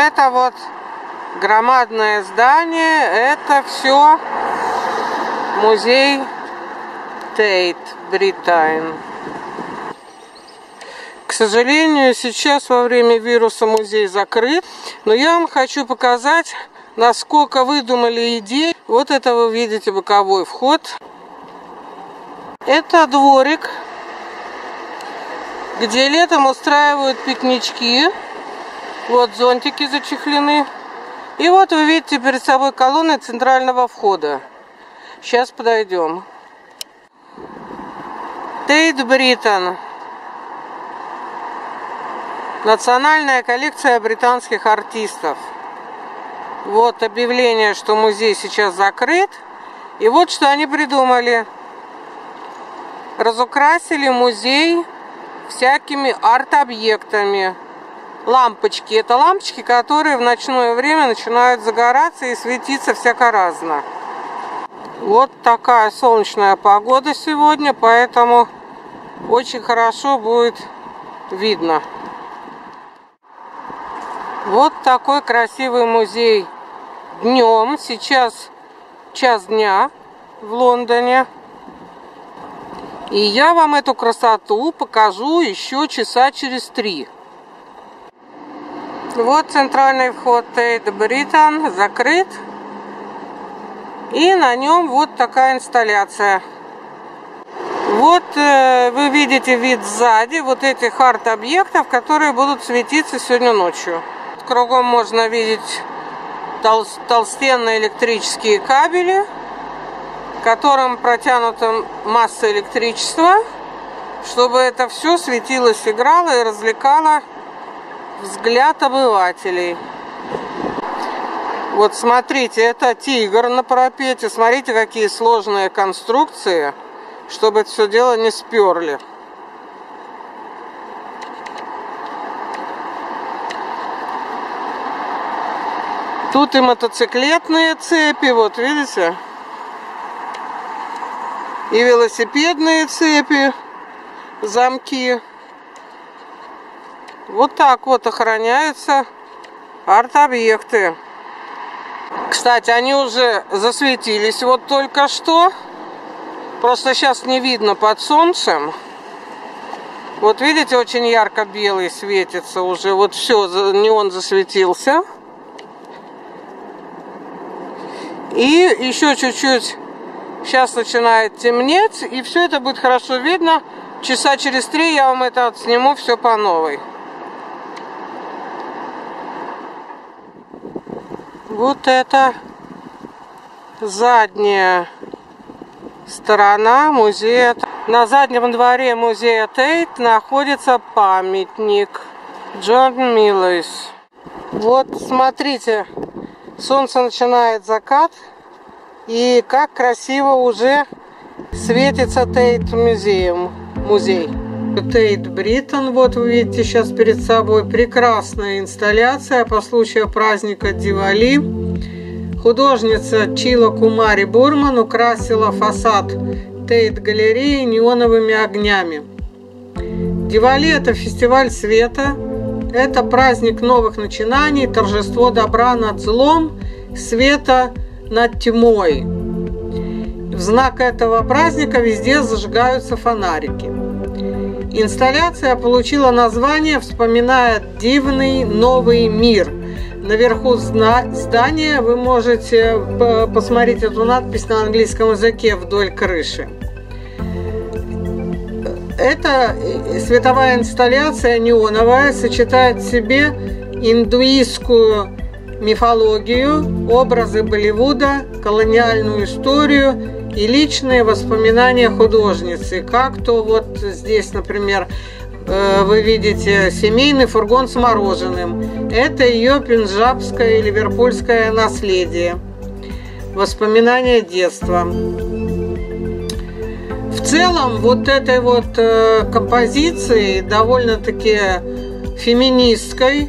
это вот громадное здание, это все музей Тейт Бритайн. К сожалению, сейчас во время вируса музей закрыт, но я вам хочу показать, насколько выдумали идеи. Вот это вы видите боковой вход. Это дворик, где летом устраивают пикнички. Вот зонтики зачехлены. И вот вы видите перед собой колонны центрального входа. Сейчас подойдем. Тейт Бритайн. Национальная коллекция британских артистов. Вот объявление, что музей сейчас закрыт. И вот что они придумали. Разукрасили музей всякими арт-объектами. Лампочки. Это лампочки, которые в ночное время начинают загораться и светиться всяко-разно. Вот такая солнечная погода сегодня, поэтому очень хорошо будет видно. Вот такой красивый музей днем. Сейчас час дня в Лондоне. И я вам эту красоту покажу еще часа через 3. Вот центральный вход Тейт Бритайн закрыт. И на нем вот такая инсталляция. Вот вы видите вид сзади вот этих арт-объектов, которые будут светиться сегодня ночью. Кругом можно видеть толстенные электрические кабели, которым протянута масса электричества, чтобы это все светилось, играло и развлекало взгляд обывателей. Вот смотрите, это тигр на парапете. Смотрите, какие сложные конструкции, чтобы это все дело не сперли. Тут и мотоциклетные цепи, вот видите? И велосипедные цепи, замки. Вот так вот охраняются арт-объекты. Кстати, они уже засветились вот только что. Просто сейчас не видно под солнцем. Вот видите, очень ярко белый светится уже. Вот все, неон засветился. И еще чуть-чуть сейчас начинает темнеть. И все это будет хорошо видно. Часа через 3 я вам это отсниму все по новой. Вот это задняя сторона музея. На заднем дворе музея Тейт находится памятник Джон Миллис. Вот смотрите, солнце начинает закат, и как красиво уже светится Тейт музей. Тейт Бритайн, вот вы видите сейчас перед собой прекрасная инсталляция по случаю праздника Дивали. Художница Чила Кумари Бурман украсила фасад Тейт-галереи неоновыми огнями. Дивали – это фестиваль света, это праздник новых начинаний, торжество добра над злом, света над тьмой. В знак этого праздника везде зажигаются фонарики. Инсталляция получила название, вспоминая дивный новый мир. Наверху здания вы можете посмотреть эту надпись на английском языке вдоль крыши. Эта световая инсталляция неоновая сочетает в себе индуистскую мифологию, образы Болливуда, колониальную историю и личные воспоминания художницы. Как то вот здесь, например, вы видите семейный фургон с мороженым. Это ее пенджабское и ливерпульское наследие. Воспоминания детства. В целом, вот этой вот композиции, довольно-таки феминистской,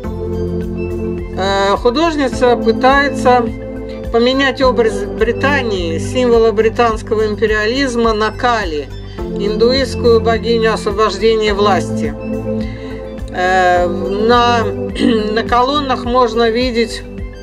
художница пытается поменять образ Британии, символа британского империализма, на Кали, индуистскую богиню освобождения власти. На колоннах можно видеть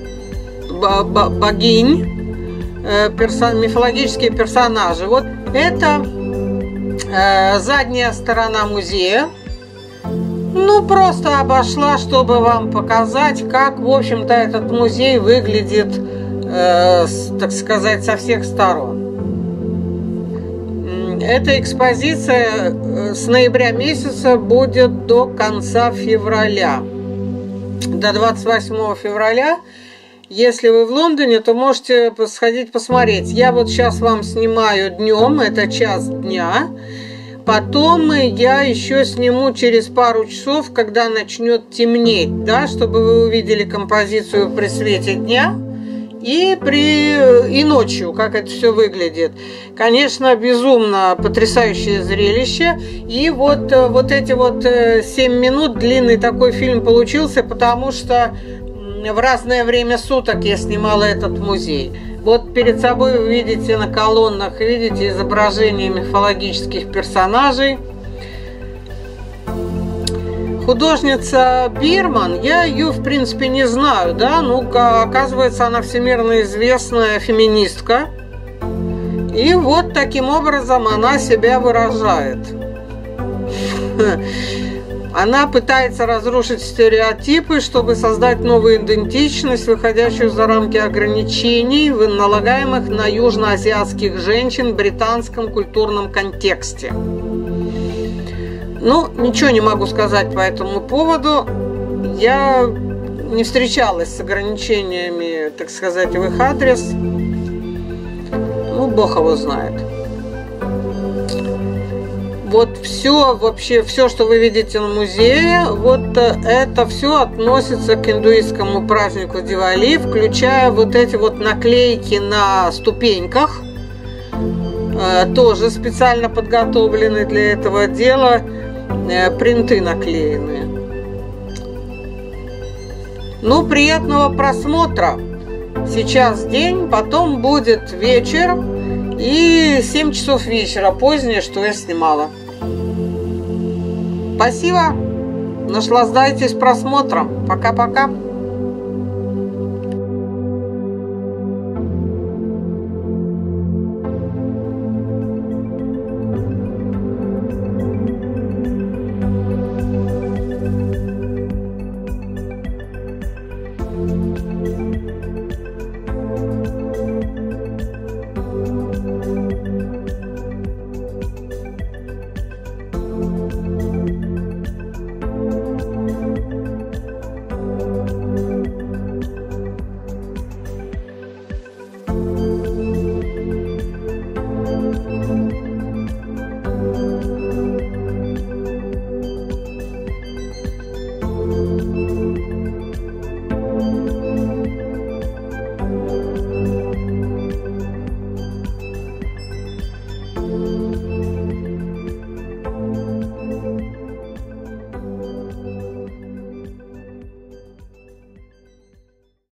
богинь, мифологические персонажи. Вот это задняя сторона музея. Ну, просто обошла, чтобы вам показать, как, в общем-то, этот музей выглядит, так сказать, со всех сторон. Эта экспозиция с ноября месяца будет до конца февраля, до 28 февраля. Если вы в Лондоне, то можете сходить посмотреть. Я вот сейчас вам снимаю днем, это час дня. Потом я еще сниму через пару часов, когда начнет темнеть, да, чтобы вы увидели композицию при свете дня и ночью, как это все выглядит. Конечно, безумно потрясающее зрелище. И вот эти 7 минут длинный такой фильм получился, потому что в разное время суток я снимала этот музей. Вот перед собой вы видите на колоннах, видите изображения мифологических персонажей. Художница Бирман, я ее в принципе не знаю, да, ну-ка, оказывается, она всемирно известная феминистка. И вот таким образом она себя выражает. Она пытается разрушить стереотипы, чтобы создать новую идентичность, выходящую за рамки ограничений, налагаемых на южноазиатских женщин в британском культурном контексте. Ну, ничего не могу сказать по этому поводу. Я не встречалась с ограничениями, так сказать, в их адрес. Ну, Бог его знает. Вот все, вообще все, что вы видите на музее, вот это все относится к индуистскому празднику Дивали, включая вот эти вот наклейки на ступеньках, тоже специально подготовлены для этого дела, принты наклеенные. Ну, приятного просмотра. Сейчас день, потом будет вечер. И 7 часов вечера, позднее, что я снимала. Спасибо. Наслаждайтесь просмотром. Пока-пока.